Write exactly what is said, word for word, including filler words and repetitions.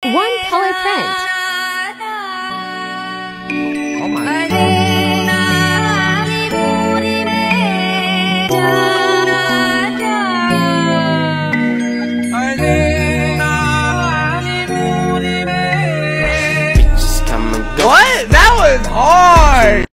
One color print. Oh my God. What? That was hard!